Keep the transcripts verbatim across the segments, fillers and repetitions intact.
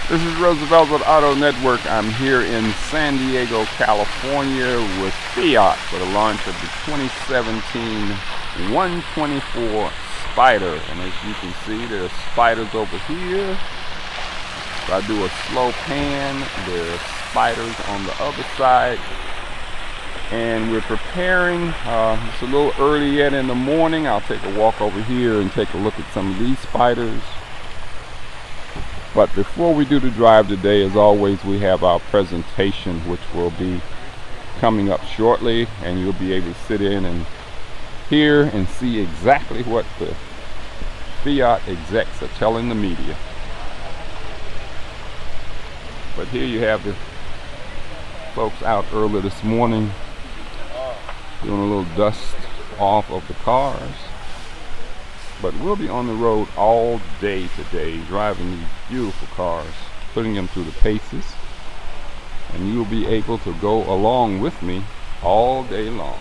This is Roosevelt with Auto Network. I'm here in San Diego, California with Fiat for the launch of the twenty seventeen one twenty-four Spider. And as you can see, there's spiders over here. If I do a slow pan, there's spiders on the other side. And we're preparing. Uh, it's a little early yet in the morning. I'll take a walk over here and take a look at some of these spiders. But before we do the drive today, as always, we have our presentation, which will be coming up shortly, and you'll be able to sit in and hear and see exactly what the Fiat execs are telling the media. But here you have the folks out early this morning doing a little dust off of the cars. But we'll be on the road all day today, driving these beautiful cars, putting them through the paces, and you'll be able to go along with me all day long.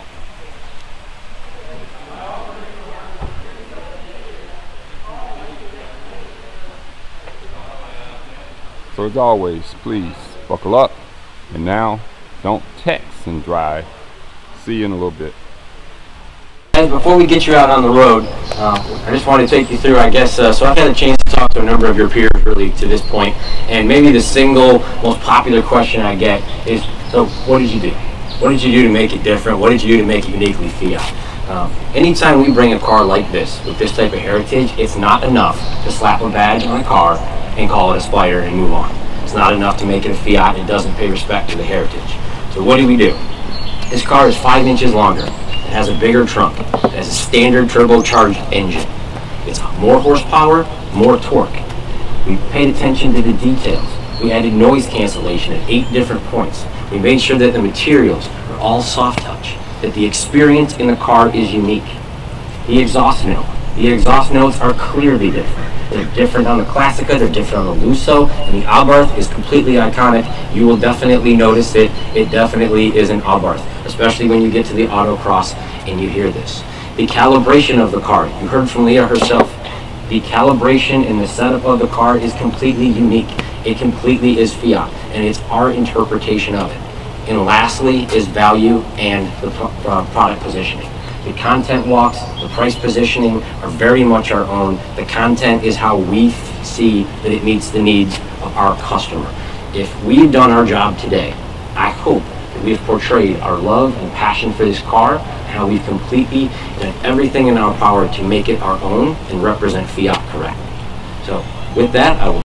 So as always, please buckle up, and now don't text and drive. See you in a little bit. And before we get you out on the road, uh, I just want to take you through, I guess, uh, so I've had a chance to talk to a number of your peers really to this point, and maybe the single most popular question I get is, so what did you do? What did you do to make it different? What did you do to make it uniquely Fiat? Um, anytime we bring a car like this, with this type of heritage, it's not enough to slap a badge on a car and call it a Spider and move on. It's not enough to make it a Fiat. It doesn't pay respect to the heritage. So what do we do? This car is five inches longer. It has a bigger trunk. It has a standard turbocharged engine. It's more horsepower, more torque. We paid attention to the details. We added noise cancellation at eight different points. We made sure that the materials are all soft touch, that the experience in the car is unique. The exhaust note. The exhaust notes are clearly different. They're different on the Classica, they're different on the Lusso, and the Abarth is completely iconic. You will definitely notice it. It definitely is an Abarth, especially when you get to the autocross and you hear this. The calibration of the car, you heard from Leah herself. The calibration and the setup of the car is completely unique. It completely is Fiat, and it's our interpretation of it. And lastly is value and the uh, product positioning. The content walks, the price positioning are very much our own. The content is how we see that it meets the needs of our customer. If we've done our job today, I hope that we've portrayed our love and passion for this car, and how we've completely done everything in our power to make it our own and represent Fiat correctly. So with that, I will